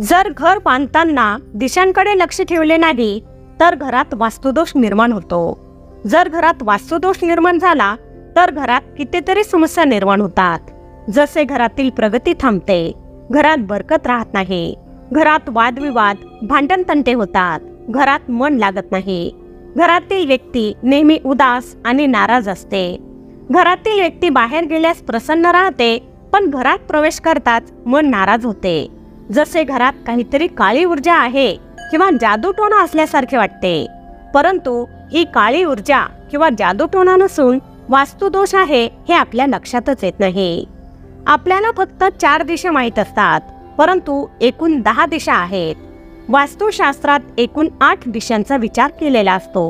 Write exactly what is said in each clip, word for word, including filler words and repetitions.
जर घर बांधताना दिशांकडे लक्ष ठेवले नाही तर घरात वास्तुदोष निर्माण होतो। जर घरात वास्तुदोष निर्माण झाला तर घरात कितीतरी समस्या निर्माण होतात। जसे घरातील प्रगती थांबते, घरात बरकत राहत नाही, घरात वादविवाद भांडण तंटे होतात, घरात मन लागत नाही, घरातील व्यक्ती नेहमी उदास आणि नाराज असते, घरातील व्यक्ती बाहेर गेल्यास प्रसन्न राहते पण घरात प्रवेश करताच मन नाराज होते। जसे घरात काहीतरी काळी ऊर्जा आहे किंवा जादूटोणा असल्यासारखे वाटते, परंतु ही काळी ऊर्जा किंवा जादूटोणा नसून वास्तुदोष आहे हे आपल्या लक्षातच येत नाही। आपल्याला फक्त चार दिशा माहीत असतात, परंतु एकूण दहा दिशा आहेत। वास्तुशास्त्रात एकूण आठ दिशांचा विचार केलेला असतो।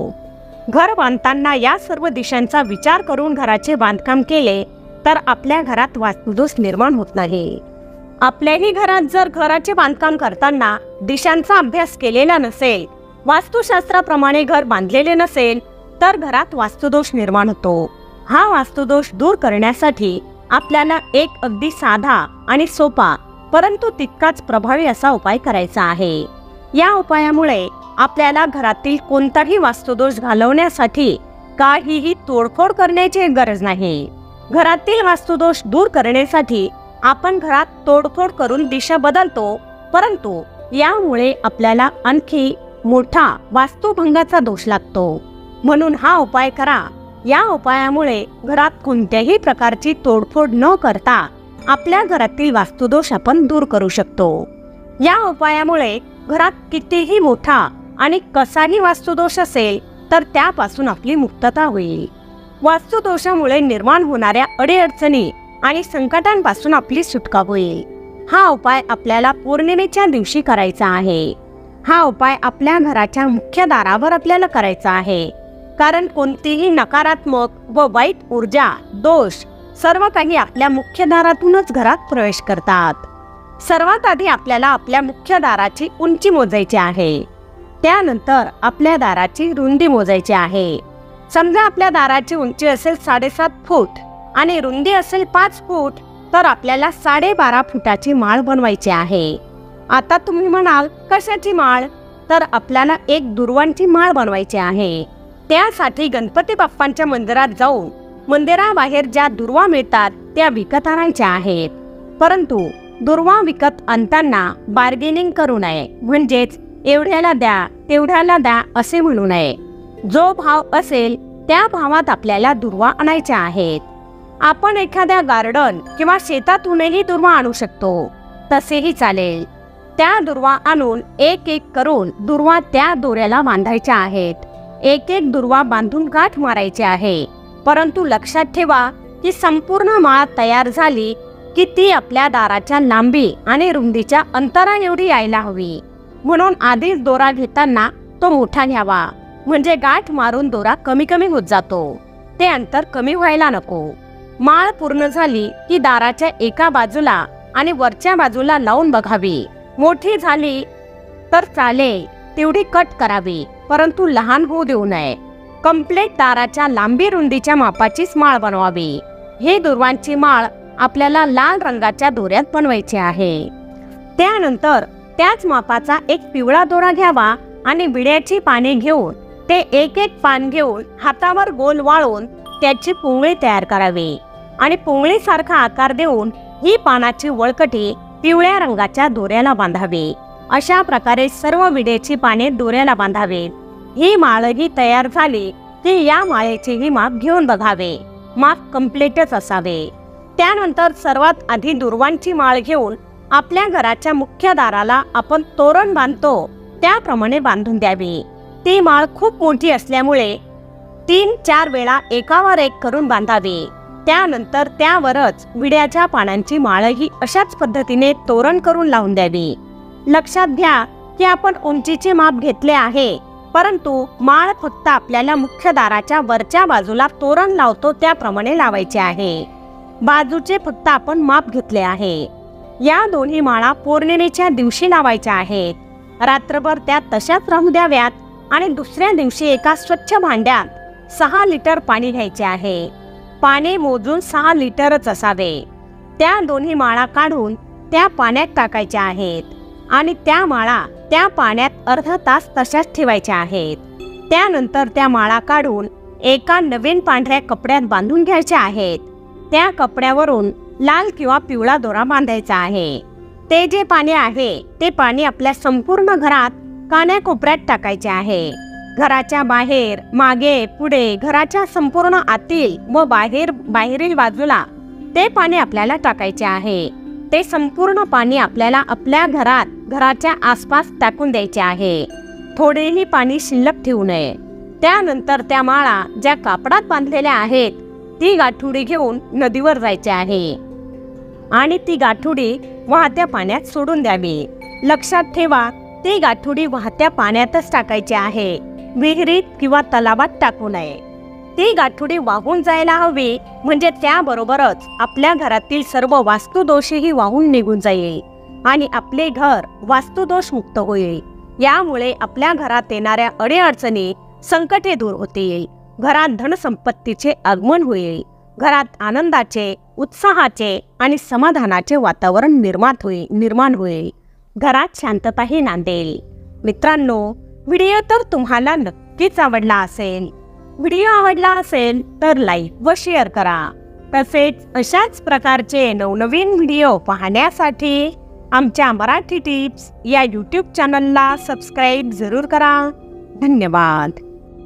घर बांधताना या सर्व दिशांचा विचार करून घराचे बांधकाम केले तर आपल्या घरात वास्तुदोष निर्माण होत नाही। आपल्याही घरात जर घराचे बांधकाम करताना दिशांचा अभ्यास केलेला नसेल, वास्तुशास्त्राप्रमाणे घर बांधलेले नसेल तर घरात वास्तुदोष निर्माण होतो। हा वास्तुदोष दूर करण्यासाठी आपल्याला एक अगदी साधा आणि सोपा परंतु तितकाच प्रभावी असा उपाय करायचा आहे। या उपायामुळे आपल्याला घरातील कोणताही वास्तुदोष घालवण्यासाठी काहीही तोडफोड करण्याची गरज नाही। घरातील वास्तुदोष दूर करण्यासाठी आपण घरात तोडफोड करून दिशा बदलतो, परंतु यामुळे आपल्याला आणखी मोठा वास्तुभंगाचा दोष लागतो। म्हणून हा उपाय करा। या उपायामुळे घरात कोणत्याही प्रकारची तोडफोड न करता आपल्या घरातील वास्तुदोष आपण दूर करू शकतो। या उपायामुळे घरात कितीही मोठा आणि कसाही वास्तुदोष असेल तर त्यापासून आपली मुक्तता होईल। वास्तुदोषामुळे निर्माण होणाऱ्या अडीअडचणी आणि संकटांपासून आपली सुटका होईल। हा उपाय आपल्याला पौर्णिमेच्या दिवशी करायचा आहे। हा उपाय आपल्या घराच्या मुख्य दारावर आपल्याला करायचा आहे, कारण कोणतीही नकारात्मक व वाईट ऊर्जा, दोष सर्व काही आपल्या मुख्य दारातूनच घरात प्रवेश करतात। सर्वात आधी आपल्याला आपल्या मुख्य दाराची उंची मोजायची आहे, त्यानंतर आपल्या दाराची रुंदी मोजायची आहे। समजा आपल्या दाराची उंची असेल साडेसात फूट आणि रुंदी असेल पाच फूट तर आपल्याला साडेबारा फुटाची माळ बनवायची आहे। आता तुम्ही म्हणाल कशाची माळ? तर आपल्याला एक दुर्वांची माळ बनवायची आहे। त्यासाठी गणपती बाप्पांच्या मंदिरात जाऊन मंदिराबाहेर ज्या दुर्वा मिळतात त्या विकत आणायच्या आहेत, परंतु दुर्वा विकत आणताना बार्गेनिंग करू नये, म्हणजेच एवढ्याला द्या तेवढ्याला द्या असे म्हणू नये। जो भाव असेल त्या भावात आपल्याला दुर्वा आणायच्या आहेत। आपण एखाद्या गार्डन किंवा शेतातूनही दुर्वा आणू शकतो, तसेही चालेल। त्या दुर्वा आणून एक एक करून दुर्वा त्या दोऱ्याला बांधायच्या आहेत। एक एक दुर्वा बांधून गाठ मारायची आहे, परंतु लक्षात ठेवा की संपूर्ण माळ तयार झाली की ती आपल्या दाराच्या लांबी आणि रुंदीच्या अंतरा एवढी यायला हवी। म्हणून आधीच दोरा घेताना तो मोठा घ्यावा, म्हणजे गाठ मारून दोरा कमी कमी होत जातो, ते अंतर कमी व्हायला नको। माळ पूर्ण झाली की दाराच्या एका बाजूला आणि वरच्या बाजूला लावून बघावी। मोठी झाली तर चालेल तेवढी कट करावी, परंतु लहान होऊ देऊ नये। कंप्लीट दाराच्या लांबी रुंदीच्या मापाचीच माळ बनवावी। हे दुर्वांची माळ आपल्याला लाल रंगाच्या दोऱ्यात बनवायची आहे। त्यानंतर त्याच मापाचा एक पिवळा दोरा घ्यावा आणि विड्याची पाने घेऊन ते एक एक पान घेऊन हातावर गोल वाळून त्याची पोंगळी तयार करावी आणि पोंगळीसारखा आकार देऊन ही पानाची वळकटी पिवळ्या रंगाच्या दोऱ्याला बांधावी। अशा प्रकारे सर्व विड्याची पाने दोऱ्याला बांधावीत। ही माळही तयार झाली की या माळेचेही माप घेऊन बघावे, माप कम्प्लीटच असावे। त्यानंतर सर्वात आधी दुर्वांची माळ घेऊन आपल्या घराच्या मुख्य दाराला आपण तोरण बांधतो त्याप्रमाणे बांधून द्यावी। ती माळ खूप मोठी असल्यामुळे तीन चार वेळा एकावर एक करून बांधावी। त्यानंतर त्यावरच विड्याच्या पानांची माळही अशाच पद्धतीने तोरण करून लावून द्यावी। लक्षात घ्या की आपण उंचीचे माप घेतले आहे, परंतु माळ फक्त आपल्याला मुख्य दाराच्या वरच्या बाजूला तोरण लावतो त्याप्रमाणे लावायचे आहे। बाजूचे फक्त आपण माप घेतले आहे। या दोन्ही माळा पौर्णिमेच्या दिवशी लावायच्या आहेत। रात्रभर त्या तशाच राहू द्याव्यात आणि दुसऱ्या दिवशी एका स्वच्छ भांड्यात सहा लिटर पाणी घ्यायचे आहे। पाणी मोजून सहा लिटरच असावे। त्या दोन्ही माळा काढून त्या पाण्यात टाकायच्या आहेत आणि त्या माळा त्या पाण्यात अर्धा तास तशाच ठेवायच्या आहेत. त्यानंतर त्या माळा काढून एका नवीन पांढऱ्या कपड्यात बांधून घ्यायच्या आहेत. त्या कपड्यावरून लाल किंवा पिवळा दोरा बांधायचा आहे. ते जे पाणी आहे ते पाणी आपल्या संपूर्ण घरात कानाकोपऱ्यात टाकायचे आहे. घराच्या बाहेर, मागे, पुढे, घराच्या संपूर्ण आतील व बाहेर बाहेरील बाजूला ते पाणी आपल्याला टाकायचे आहे. ते संपूर्ण पाणी आपल्याला आपल्या घरात, घराच्या आसपास टाकून द्यायचे आहे. थोडेही पाणी शिल्लक ठेवू नये. त्यानंतर त्या माळा ज्या कापडात बांधलेल्या आहेत ती गाठुडी घेऊन नदीवर जायचे आहे आणि ती गाठुडी वाहत्या पाण्यात सोडून द्यावी. लक्षात ठेवा, ती गाठुडी वाहत्या पाण्यातच टाकायची आहे, विहिरीत किंवा तलावात टाकू नये. ती गाठुडी वाहून जायला हवी, म्हणजे त्याबरोबरच आपल्या घरातील सर्व वास्तुदोषही वाहून निघून जाईल आणि आपले घर वास्तुदोष मुक्त होईल. यामुळे आपल्या घरात येणाऱ्या अडीअडचणी, संकटे दूर होतील. घरात धनसंपत्तीचे आगमन होईल. घरात आनंदाचे, उत्साहाचे आणि समाधानाचे वातावरण निर्माण होईल निर्माण होईल घरात शांतताही नांदेल. मित्रांनो, व्हिडिओ तर तुम्हाला नक्कीच आवडला असेल. व्हिडिओ आवडला असेल तर लाईक व शेअर करा. तसेच अशाच प्रकारचे नवनवीन व्हिडिओ पाहण्यासाठी आमच्या मराठी टिप्स या यूट्यूब चॅनलला सबस्क्राईब जरूर करा. धन्यवाद.